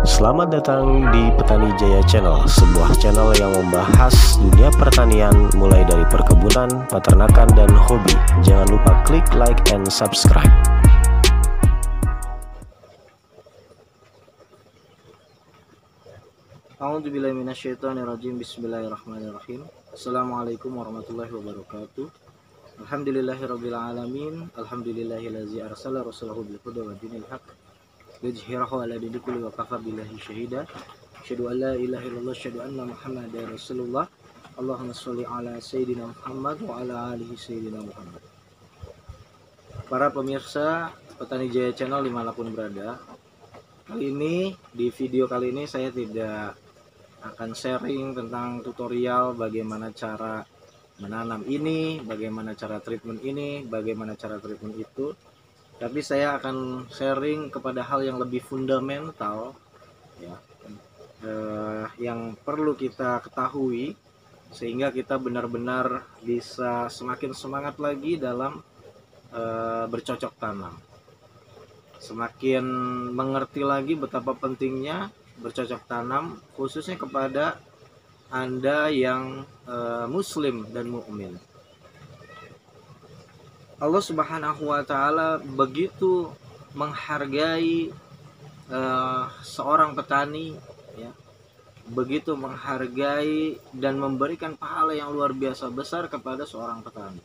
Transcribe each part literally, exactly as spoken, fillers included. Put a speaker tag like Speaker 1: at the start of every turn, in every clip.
Speaker 1: Selamat datang di Petani Jaya Channel, sebuah channel yang membahas dunia pertanian mulai dari perkebunan, peternakan, dan hobi. Jangan lupa klik like and subscribe.
Speaker 2: A'udzubillahiminasyaitonirrajim. Bismillahirrahmanirrahim. Assalamualaikum warahmatullahi wabarakatuh. Alhamdulillahirabbil alamin. Alhamdulillahillazi arsala rasulahu bil huda wa dinil haqq liyudhhirahu 'ala dini kulli wa kafa billahi syahida. Asyhadu an la ilaha illallah, asyhadu anna Muhammadar Rasulullah. Allahumma sholli 'ala sayyidina Muhammad wa 'ala alihi sayyidina Muhammad. Para pemirsa Petani Jaya Channel dimanapun berada, kali ini di video kali ini saya tidak akan sharing tentang tutorial bagaimana cara menanam ini, bagaimana cara treatment ini, bagaimana cara treatment itu. Tapi saya akan sharing kepada hal yang lebih fundamental, ya, eh, yang perlu kita ketahui sehingga kita benar-benar bisa semakin semangat lagi dalam eh, bercocok tanam, semakin mengerti lagi betapa pentingnya bercocok tanam, khususnya kepada Anda yang eh, muslim dan mukmin. Allah Subhanahu wa Ta'ala begitu menghargai uh, seorang petani, ya, begitu menghargai dan memberikan pahala yang luar biasa besar kepada seorang petani.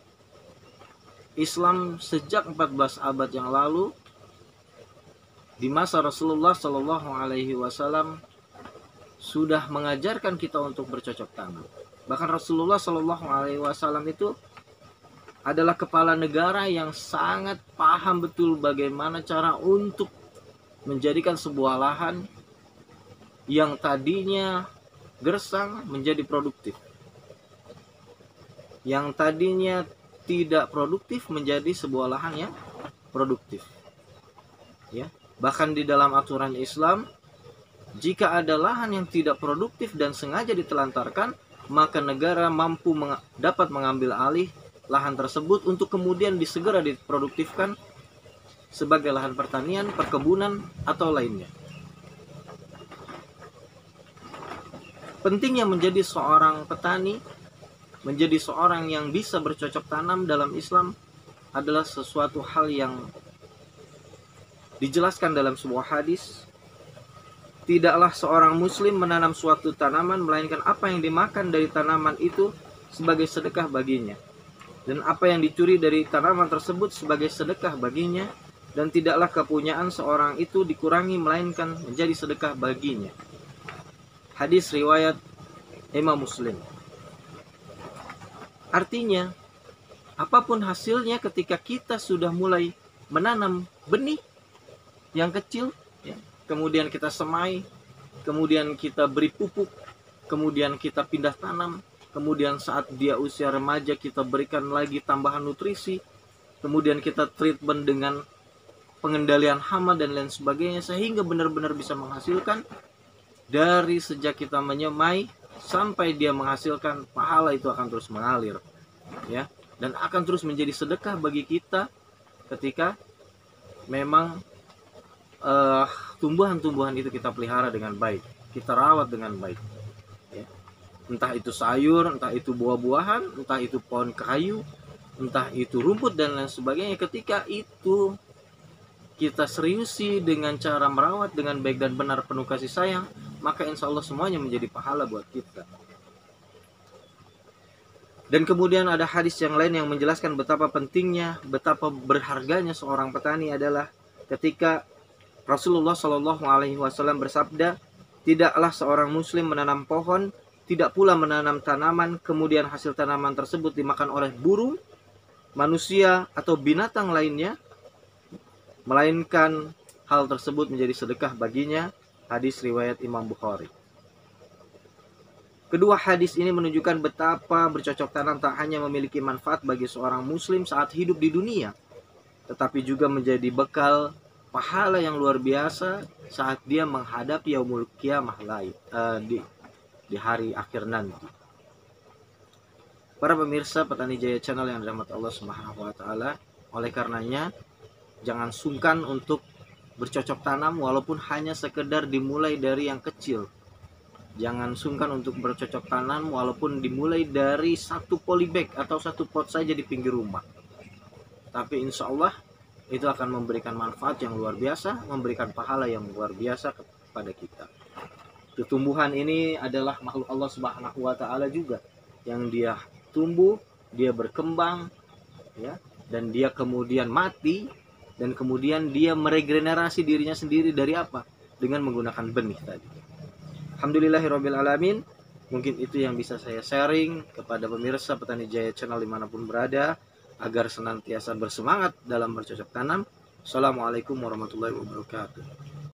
Speaker 2: Islam sejak empat belas abad yang lalu, di masa Rasulullah Shallallahu Alaihi Wasallam, sudah mengajarkan kita untuk bercocok tanam. Bahkan Rasulullah Shallallahu Alaihi Wasallam itu adalah kepala negara yang sangat paham betul bagaimana cara untuk menjadikan sebuah lahan yang tadinya gersang menjadi produktif, yang tadinya tidak produktif menjadi sebuah lahan yang produktif. Ya, bahkan di dalam aturan Islam, jika ada lahan yang tidak produktif dan sengaja ditelantarkan, maka negara mampu meng dapat mengambil alih lahan tersebut untuk kemudian disegera diproduktifkan sebagai lahan pertanian, perkebunan, atau lainnya. Pentingnya menjadi seorang petani, menjadi seorang yang bisa bercocok tanam dalam Islam adalah sesuatu hal yang dijelaskan dalam sebuah hadis. Tidaklah seorang muslim menanam suatu tanaman, melainkan apa yang dimakan dari tanaman itu sebagai sedekah baginya, dan apa yang dicuri dari tanaman tersebut sebagai sedekah baginya, dan tidaklah kepunyaan seorang itu dikurangi melainkan menjadi sedekah baginya. Hadis riwayat Imam Muslim. Artinya, apapun hasilnya ketika kita sudah mulai menanam benih yang kecil, ya, kemudian kita semai, kemudian kita beri pupuk, kemudian kita pindah tanam, kemudian saat dia usia remaja kita berikan lagi tambahan nutrisi, kemudian kita treatment dengan pengendalian hama dan lain sebagainya, sehingga benar-benar bisa menghasilkan. Dari sejak kita menyemai sampai dia menghasilkan, pahala itu akan terus mengalir, ya, dan akan terus menjadi sedekah bagi kita ketika memang uh, tumbuhan-tumbuhan itu kita pelihara dengan baik, kita rawat dengan baik. Entah itu sayur, entah itu buah-buahan, entah itu pohon kayu, entah itu rumput dan lain sebagainya. Ketika itu kita seriusi dengan cara merawat dengan baik dan benar, penuh kasih sayang, maka insya Allah semuanya menjadi pahala buat kita. Dan kemudian ada hadis yang lain yang menjelaskan betapa pentingnya, betapa berharganya seorang petani adalah ketika Rasulullah Shallallahu Alaihi Wasallam bersabda, tidaklah seorang muslim menanam pohon, tidak pula menanam tanaman, kemudian hasil tanaman tersebut dimakan oleh burung, manusia, atau binatang lainnya, melainkan hal tersebut menjadi sedekah baginya. Hadis riwayat Imam Bukhari. Kedua hadis ini menunjukkan betapa bercocok tanam tak hanya memiliki manfaat bagi seorang muslim saat hidup di dunia, tetapi juga menjadi bekal pahala yang luar biasa saat dia menghadapi yaumul qiyamah lain, uh, di di hari akhir nanti. Para pemirsa Petani Jaya Channel yang dirahmati Allah Subhanahu wa Ta'ala, oleh karenanya jangan sungkan untuk bercocok tanam walaupun hanya sekedar dimulai dari yang kecil. Jangan sungkan untuk bercocok tanam walaupun dimulai dari satu polybag atau satu pot saja di pinggir rumah. Tapi insya Allah itu akan memberikan manfaat yang luar biasa, memberikan pahala yang luar biasa kepada kita. Tumbuhan ini adalah makhluk Allah Subhanahu wa taala juga, yang dia tumbuh, dia berkembang ya, dan dia kemudian mati, dan kemudian dia meregenerasi dirinya sendiri dari apa? Dengan menggunakan benih tadi. Alhamdulillahirabbil alamin. Mungkin itu yang bisa saya sharing kepada pemirsa Petani Jaya Channel dimanapun berada, agar senantiasa bersemangat dalam bercocok tanam. Assalamualaikum warahmatullahi wabarakatuh.